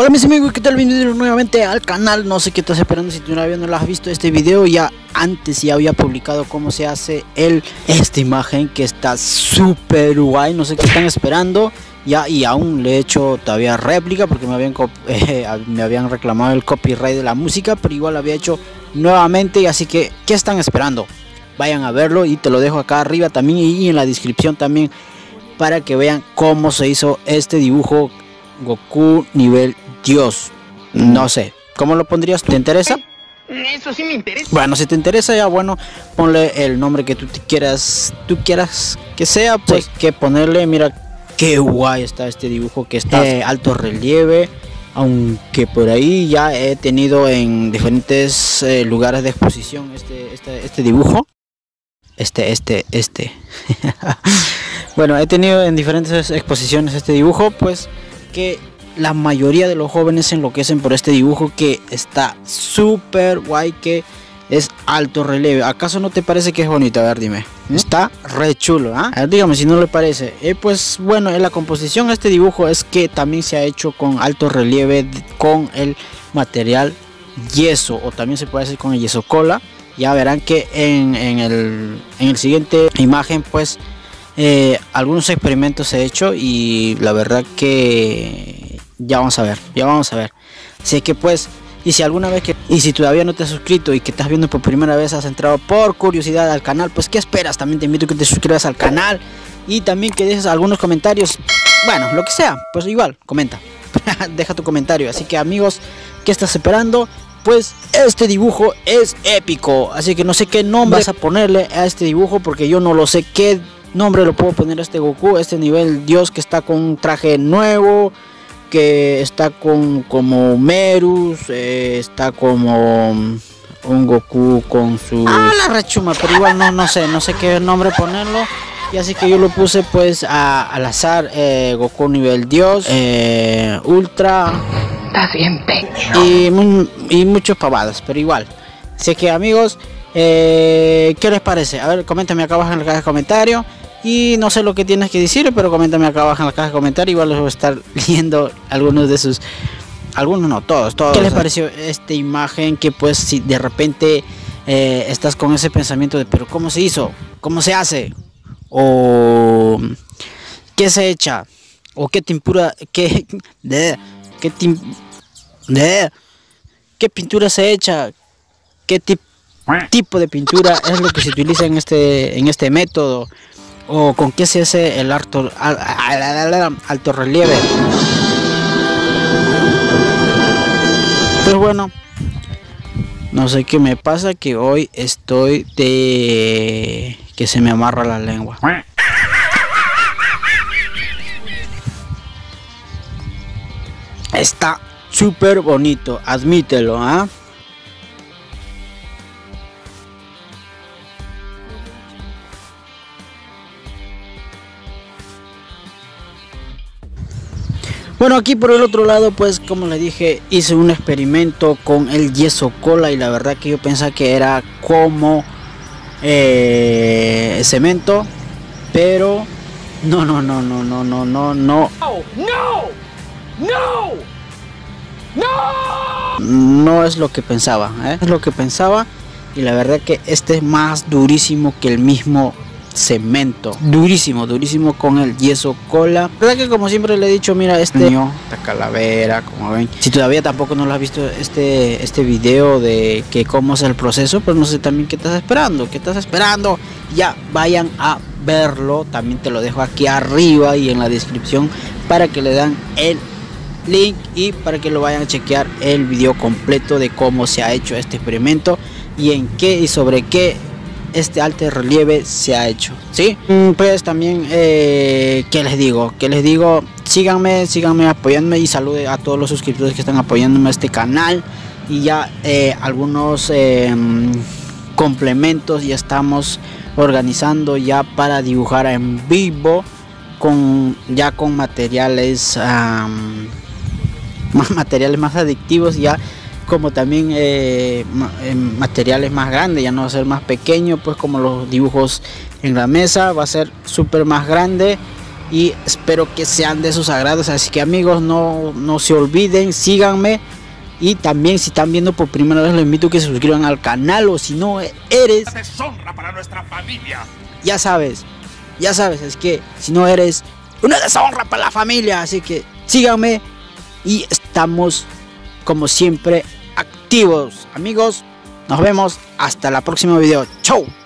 Hola mis amigos, ¿qué tal? Bienvenidos nuevamente al canal. No sé qué estás esperando, si todavía no lo has visto este video, ya antes ya había publicado cómo se hace esta imagen que está súper guay. No sé qué están esperando ya, y aún le he hecho todavía réplica porque me habían reclamado el copyright de la música, pero igual lo había hecho nuevamente, así que ¿qué están esperando? Vayan a verlo y te lo dejo acá arriba también y en la descripción también para que vean cómo se hizo este dibujo Goku nivel Dios. No sé, ¿cómo lo pondrías? ¿Te interesa? Eso sí me interesa. Bueno, si te interesa ya, bueno, ponle el nombre que tú quieras que sea, pues sí, que ponerle. Mira qué guay está este dibujo, que está alto relieve, aunque por ahí ya he tenido en diferentes lugares de exposición este dibujo. Bueno, he tenido en diferentes exposiciones este dibujo, pues que la mayoría de los jóvenes se enloquecen por este dibujo que está súper guay, que es alto relieve. ¿Acaso no te parece que es bonito? A ver, dime. Está re chulo, ¿ah? Dígame si no le parece. Pues bueno, en la composición de este dibujo es que también se ha hecho con alto relieve con el material yeso, o también se puede hacer con el yeso cola. Ya verán que en el siguiente imagen pues algunos experimentos he hecho y la verdad que ya vamos a ver. Así que pues, y si todavía no te has suscrito y que estás viendo por primera vez, has entrado por curiosidad al canal, pues ¿qué esperas? También te invito a que te suscribas al canal y también que dejes algunos comentarios, bueno, lo que sea, pues igual, comenta. Deja tu comentario. Así que amigos, ¿qué estás esperando? Pues este dibujo es épico, así que no sé qué nombre vas a ponerle a este dibujo, porque yo no lo sé qué nombre lo puedo poner a este Goku, este nivel Dios, que está con un traje nuevo, que está como Merus, está como un Goku con su la rechuma, pero igual no sé qué nombre ponerlo, y así que yo lo puse pues al azar, Goku nivel Dios, Ultra. Estás bien pecho. Y muchos pavadas, pero igual. Así que amigos, ¿qué les parece? A ver, coméntame acá abajo en la caja de comentarios. Y no sé lo que tienes que decir, pero coméntame acá abajo en la caja de comentarios. Igual les voy a estar leyendo algunos de sus... Algunos no, todos. ¿Qué les pareció esta imagen? Que pues si de repente estás con ese pensamiento de pero ¿cómo se hizo? ¿Cómo se hace? O ¿qué se echa? O qué pintura, qué pintura se echa, qué tipo de pintura es lo que se utiliza en este método, o con qué se hace el alto relieve. Pues bueno, no sé qué me pasa, que hoy estoy de que se me amarra la lengua. Está súper bonito, admítelo, ¿ah? Bueno, aquí por el otro lado, pues como les dije, hice un experimento con el yeso cola y la verdad que yo pensaba que era como cemento, pero no. No es lo que pensaba, es lo que pensaba, y la verdad que este es más durísimo que el mismo cemento, durísimo con el yeso cola. La verdad que como siempre le he dicho, mira esta calavera, como ven. Si todavía tampoco no lo has visto este video de que cómo es el proceso, pues no sé también qué estás esperando, ya vayan a verlo. También te lo dejo aquí arriba y en la descripción para que le dan el link y para que lo vayan a chequear el video completo de cómo se ha hecho este experimento y en qué y sobre qué este alto relieve se ha hecho, ¿sí? Pues también ¿qué les digo? Síganme apoyándome, y salude a todos los suscriptores que están apoyándome a este canal, y ya algunos complementos ya estamos organizando ya para dibujar en vivo con materiales más adictivos, ya como también materiales más grandes, ya no va a ser más pequeño, pues como los dibujos en la mesa, va a ser súper más grande y espero que sean de sus agrados. Así que amigos, no se olviden, síganme. Y también si están viendo por primera vez, les invito a que se suscriban al canal. O si no eres, deshonra para nuestra familia. ya sabes, es que si no eres, una deshonra para la familia. Así que síganme y estamos como siempre activos. Amigos, nos vemos hasta el próximo video. Chau.